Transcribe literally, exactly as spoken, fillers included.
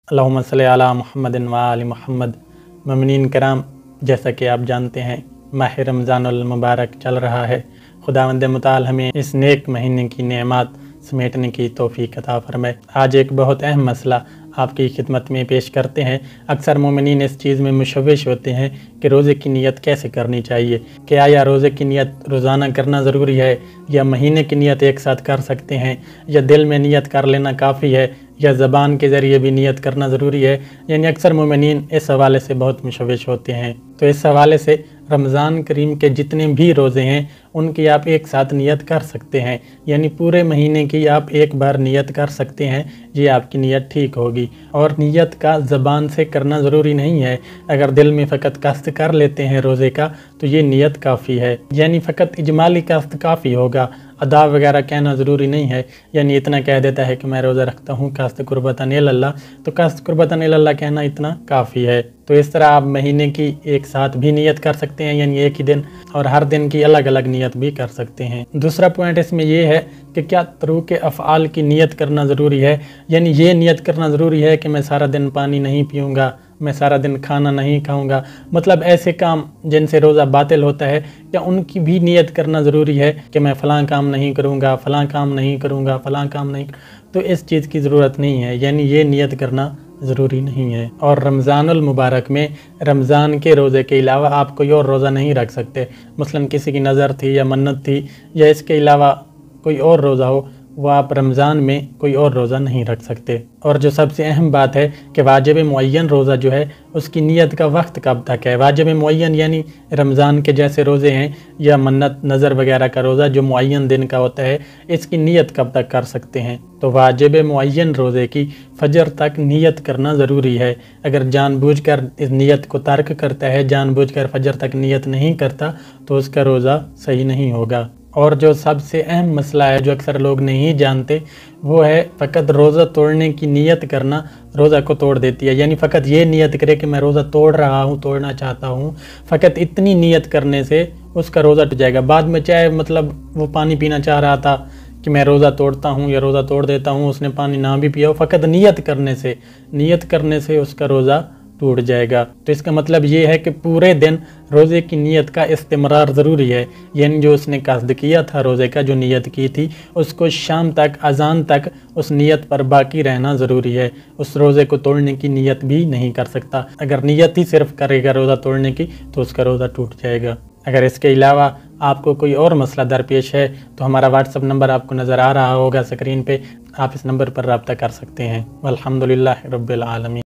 अल्लाहुम्मा सल्ली अला मुहम्मदिन व आलि मुहम्मद। मोमिनीन कराम, जैसा कि आप जानते हैं माह रमज़ानुल मुबारक चल रहा है। खुदावंद मुताल हमें इस नेक महीने की नेमत समेटने की तौफीक अता फरमाए। आज एक बहुत अहम मसला आपकी खिदमत में पेश करते हैं। अक्सर मोमिनीन इस चीज़ में मुशव्विश होते हैं कि रोज़े की नियत कैसे करनी चाहिए, कि आया रोज़े की नियत रोज़ाना करना ज़रूरी है या महीने की नियत एक साथ कर सकते हैं, या दिल में नियत कर लेना काफ़ी है, या ज़बान के ज़रिए भी नियत करना ज़रूरी है। यानी अक्सर मोमिनीन इस हवाले से बहुत मुशव्विश होते हैं। तो इस हवाले से रमज़ान करीम के जितने भी रोज़े हैं उनकी आप एक साथ नियत कर सकते हैं, यानी पूरे महीने की आप एक बार नियत कर सकते हैं। ये आपकी नियत ठीक होगी। और नियत का ज़बान से करना ज़रूरी नहीं है। अगर दिल में फ़कत कस्त कर लेते हैं रोज़े का तो ये नियत काफ़ी है, यानी फ़कत इजमाली कस्त काफ़ी होगा। अदा वगैरह कहना ज़रूरी नहीं है, यानी इतना कह देता है कि मैं रोज़ा रखता हूँ कस्त कुर्बतन इल्लल्लाह, तो कस्त कुर्बतन इल्लल्लाह कहना इतना काफ़ी है। तो इस तरह आप महीने की एक साथ भी नियत कर सकते हैं, यानी एक ही दिन, और हर दिन की अलग अलग नियत भी कर सकते हैं। दूसरा पॉइंट इसमें यह है कि क्या तरूक़ अफ़आल की नियत करना ज़रूरी है, यानी ये नियत करना ज़रूरी है कि मैं सारा दिन पानी नहीं पीऊँगा, मैं सारा दिन खाना नहीं खाऊंगा। मतलब ऐसे काम जिनसे रोज़ा बातिल होता है, क्या उनकी भी नियत करना ज़रूरी है कि मैं फ़लाँ काम नहीं करूंगा, फ़लाँ काम नहीं करूंगा, फ़लाँ काम नहीं। तो इस चीज़ की ज़रूरत नहीं है, यानी ये नियत करना ज़रूरी नहीं है। और रमज़ानुल मुबारक में रमज़ान के रोज़े के अलावा आप कोई और रोज़ा नहीं रख सकते। मसलन किसी की नज़र थी या मन्नत थी या इसके अलावा कोई और रोज़ा हो, वो आप रमज़ान में कोई और रोज़ा नहीं रख सकते। और जो सबसे अहम बात है कि वाजिब मुअय्यन रोज़ा जो है उसकी नियत का वक्त कब तक है। वाजिब मुअय्यन यानी रमज़ान के जैसे रोज़े हैं या मन्नत नज़र वगैरह का रोज़ा जो मुअय्यन दिन का होता है, इसकी नियत कब तक कर सकते हैं। तो वाजिब मुअय्यन रोज़े की फजर तक नियत करना ज़रूरी है। अगर जानबूझकर इस नियत को तर्क करता है, जानबूझकर फजर तक नियत नहीं करता, तो उसका रोज़ा सही नहीं होगा। और जो सबसे अहम मसला है जो अक्सर लोग नहीं जानते, वो है फ़कत रोज़ा तोड़ने की नियत करना रोज़ा को तोड़ देती है। यानी फ़कत ये नियत करे कि मैं रोज़ा तोड़ रहा हूँ, तोड़ना चाहता हूँ, फ़कत इतनी नियत करने से उसका रोज़ा टूट जाएगा। बाद में चाहे मतलब वो पानी पीना चाह रहा था कि मैं रोज़ा तोड़ता हूँ या रोज़ा तोड़ देता हूँ, उसने पानी ना भी पिया हो, फ़कत नियत करने से नियत करने से उसका रोज़ा टूट जाएगा। तो इसका मतलब ये है कि पूरे दिन रोज़े की नियत का इस्तिमरार ज़रूरी है, यानी जो उसने कस्द किया था रोज़े का, जो नियत की थी, उसको शाम तक अज़ान तक उस नियत पर बाकी रहना ज़रूरी है। उस रोज़े को तोड़ने की नियत भी नहीं कर सकता। अगर नियत ही सिर्फ करेगा रोज़ा तोड़ने की तो उसका रोज़ा टूट जाएगा। अगर इसके अलावा आपको कोई और मसला दरपेश है तो हमारा व्हाट्सअप नंबर आपको नज़र आ रहा होगा स्क्रीन पे, आप इस नंबर पर रब्ता कर सकते हैं। अल्हम्दुलिल्लाह रब्बिल आलमीन।